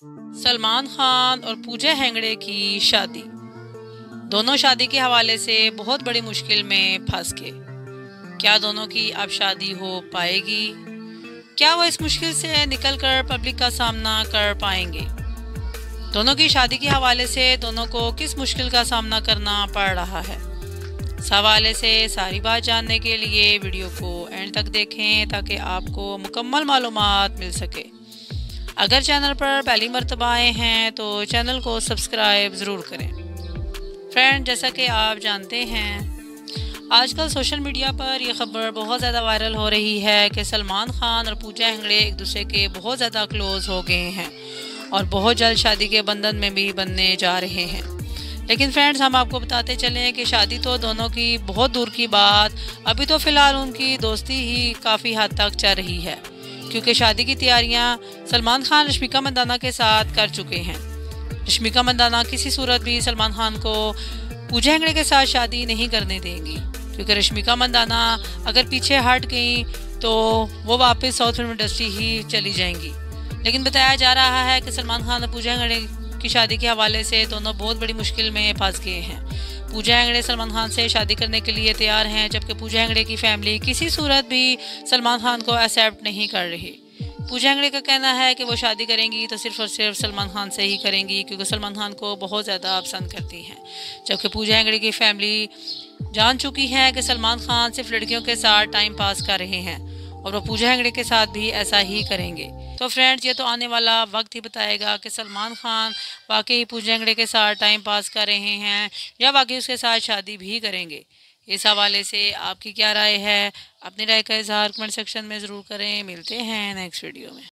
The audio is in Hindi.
सलमान खान और पूजा हेगड़े की शादी। दोनों शादी के हवाले से बहुत बड़ी मुश्किल में फंस गए। क्या दोनों की अब शादी हो पाएगी? क्या वो इस मुश्किल से निकलकर पब्लिक का सामना कर पाएंगे? दोनों की शादी के हवाले से दोनों को किस मुश्किल का सामना करना पड़ रहा है? इस हवाले से सारी बात जानने के लिए वीडियो को एंड तक देखें ताकि आपको मुकम्मल मालूमात मिल सके। अगर चैनल पर पहली मर्तबा आए हैं तो चैनल को सब्सक्राइब ज़रूर करें। फ्रेंड, जैसा कि आप जानते हैं, आजकल सोशल मीडिया पर यह खबर बहुत ज़्यादा वायरल हो रही है कि सलमान खान और पूजा हेगड़े एक दूसरे के बहुत ज़्यादा क्लोज़ हो गए हैं और बहुत जल्द शादी के बंधन में भी बनने जा रहे हैं। लेकिन फ्रेंड्स, हम आपको बताते चलें कि शादी तो दोनों की बहुत दूर की बात, अभी तो फ़िलहाल उनकी दोस्ती ही काफ़ी हद तक चल रही है, क्योंकि शादी की तैयारियां सलमान खान रश्मिका मंदाना के साथ कर चुके हैं। रश्मिका मंदाना किसी सूरत भी सलमान खान को पूजा हेगड़े के साथ शादी नहीं करने देंगी, क्योंकि रश्मिका मंदाना अगर पीछे हट गई तो वो वापस साउथ फिल्म इंडस्ट्री ही चली जाएंगी। लेकिन बताया जा रहा है कि सलमान खान और पूजा हेगड़े की शादी के हवाले से दोनों बहुत बड़ी मुश्किल में फंस गए हैं। पूजा हेगड़े सलमान खान से शादी करने के लिए तैयार हैं, जबकि पूजा हेगड़े की फैमिली किसी सूरत भी सलमान खान को एक्सेप्ट नहीं कर रही। पूजा हेगड़े का कहना है कि वो शादी करेंगी तो सिर्फ और सिर्फ सलमान खान से ही करेंगी, क्योंकि सलमान खान को बहुत ज़्यादा पसंद करती हैं। जबकि पूजा हेगड़े की फैमिली जान चुकी है कि सलमान खान सिर्फ लड़कियों के साथ टाइम पास कर रहे हैं और वो पूजा हेगड़े के साथ भी ऐसा ही करेंगे। तो फ्रेंड्स, ये तो आने वाला वक्त ही बताएगा कि सलमान खान वाकई पूजा हेगड़े के साथ टाइम पास कर रहे हैं या वाकई उसके साथ शादी भी करेंगे। इस हवाले से आपकी क्या राय है? अपनी राय का इजहार कमेंट सेक्शन में ज़रूर करें। मिलते हैं नेक्स्ट वीडियो में।